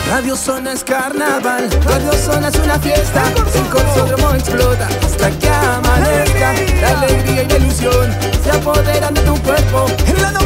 Radio Zona es carnaval, Radio Zona es una fiesta. El corsódromo explota hasta que amanezca. La alegría y la ilusión se apoderan de tu cuerpo. En la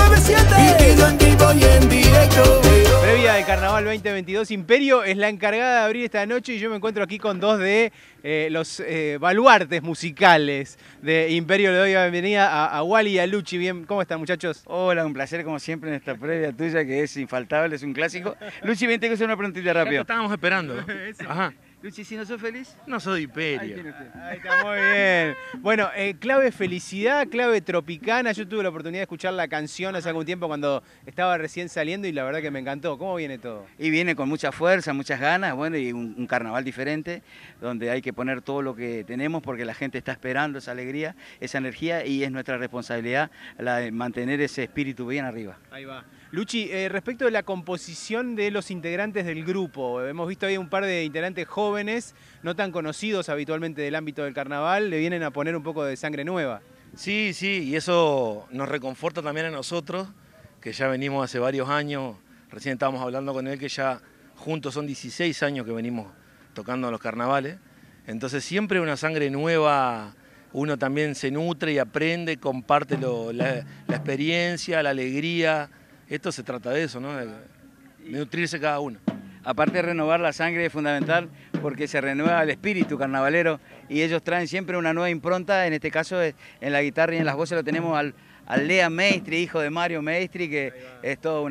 99.7 vivido en vivo y en directo. Previa del Carnaval 2022, Imperio es la encargada de abrir esta noche y yo me encuentro aquí con dos de los baluartes musicales de Imperio. Le doy la bienvenida a Wally y a Luchi. Bien, ¿cómo están, muchachos? Hola, un placer como siempre en esta previa tuya que es infaltable, es un clásico. Luchi, bien, tengo que hacer una preguntita rápido. Estábamos esperando. Ajá. Luchi, si no sos feliz, no soy Imperio. Ahí está, muy bien. Bueno, clave felicidad, clave tropicana. Yo tuve la oportunidad de escuchar la canción hace algún tiempo cuando estaba recién saliendo y la verdad que me encantó. ¿Cómo viene todo? Y viene con mucha fuerza, muchas ganas, bueno, y un carnaval diferente, donde hay que poner todo lo que tenemos porque la gente está esperando esa alegría, esa energía, y es nuestra responsabilidad la de mantener ese espíritu bien arriba. Ahí va. Luchi, respecto de la composición de los integrantes del grupo, hemos visto ahí un par de integrantes jóvenes, no tan conocidos habitualmente del ámbito del carnaval, le vienen a poner un poco de sangre nueva. Sí, y eso nos reconforta también a nosotros, que ya venimos hace varios años, recién estábamos hablando con él que ya juntos son 16 años que venimos tocando en los carnavales, entonces siempre una sangre nueva, uno también se nutre y aprende, comparte la experiencia, la alegría. Esto se trata de eso, ¿no? De nutrirse cada uno. Aparte de renovar la sangre es fundamental porque se renueva el espíritu carnavalero y ellos traen siempre una nueva impronta, en este caso en la guitarra y en las voces lo tenemos al Lea Maestri, hijo de Mario Maestri, que es todo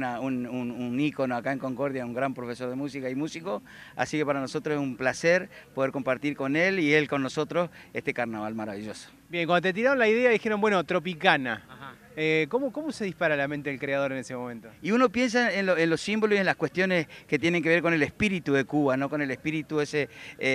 un ícono acá en Concordia, un gran profesor de música y músico, así que para nosotros es un placer poder compartir con él y él con nosotros este carnaval maravilloso. Bien, cuando te tiraron la idea dijeron, bueno, tropicana. ¿Cómo se dispara la mente del creador en ese momento? Y uno piensa en los símbolos y en las cuestiones que tienen que ver con el espíritu de Cuba, ¿no? Con el espíritu ese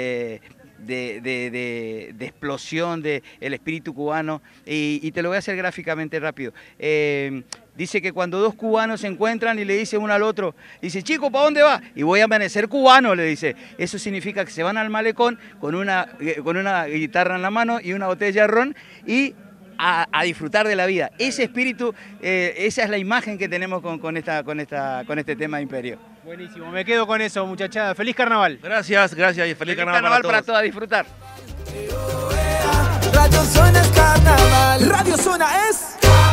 de explosión del espíritu cubano. Y te lo voy a hacer gráficamente rápido. Dice que cuando dos cubanos se encuentran y le dice uno al otro, dice, chico, ¿para dónde va? Y voy a amanecer cubano, le dice. Eso significa que se van al malecón con una guitarra en la mano y una botella de ron y a disfrutar de la vida. Ese espíritu, esa es la imagen que tenemos con este tema de Imperio. Buenísimo, me quedo con eso, muchachada. ¡Feliz carnaval! Gracias y feliz carnaval para todos. A disfrutar. Radio Zona es carnaval, Radio Zona es